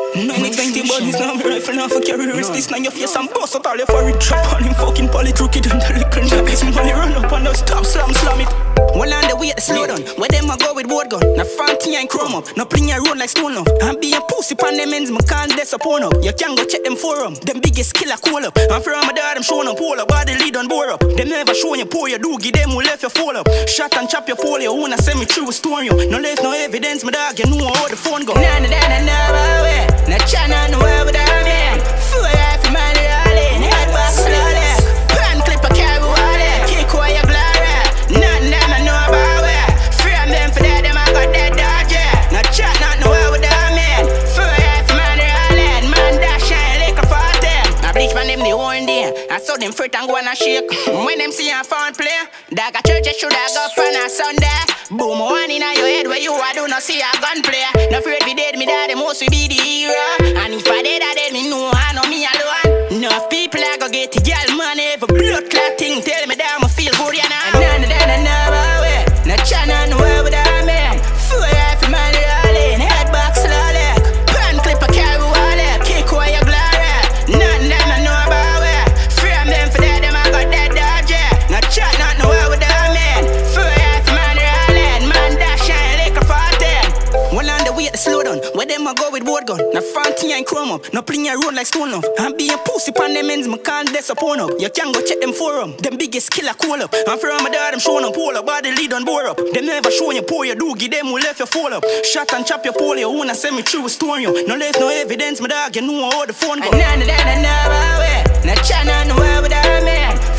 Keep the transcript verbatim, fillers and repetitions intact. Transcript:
nine twenty bodies now, me rifle now for carry risk. This now your face and bust out all your for it. Trap on him fucking poly, truck it and the little niggas. Money run up and now stop, slam, slam it. Well on the way to slow down, where them a go with board gun. Now fancy and chrome up, now bring your road like stone up. And be a pussy pan them ends, me can't disappoint up. You can go check them forum, them biggest killer call up. And from my dad, them showing up, pull up, body lead on bore up. Them never showing you pour your doogie, them who left you fall up. Shot and chop your pole, you wanna send me through a storm you. No left, no evidence, my dog, you know how the phone go. Nah, nah, nah, nah, nah, way. Nah, China, no way with that man. Full life, man, all in. Head back slowly. Pan clip a carry wallet. Kick away your glory. None them I know about it. Frame them for that, them I got that dodge, yeah. Nah, chat, not no way with that man. Full life, man, all in. Man, that shine like a fountain. I bleach man, them the whole day. I saw them fruit and go and shake. When them see a phone play, dog a church, should I go on a Sunday? Boom, one in your head where you are, do not see a gun player. No afraid we dead, me daddy most we be the hero. And if I dead, I dead, me know I know me alone. Enough people I go get the girl money. If a blood clot thing tell me that I'ma feel good, you know. And none of that, I know way. No China, no way with that man. Full life, man, all in. Head back slowly. Pan clip a carry wallet. Kick away your glory. None of them I know about it. Frame them for that, them I got that dodge, yeah. No chat, not no way with that man. Full life, man, all in. Man, that shine like a fountain. Well on the way to slow down, where them a go with board gun. Now fancy and chrome up, now playing your road like stone up. And be a pussy pan them ends, me can't disappoint up. You can go check them forum, them biggest killer call up. And from my dad, them showing up, pull up, body lead on bore up. Them never showing you pour your doogie, them who left you fall up. Shot and chop your pole, you wanna send me through a storm you. No left, no evidence, my dog, you know how the phone go. And none of that, I know way. No China, no way with that man.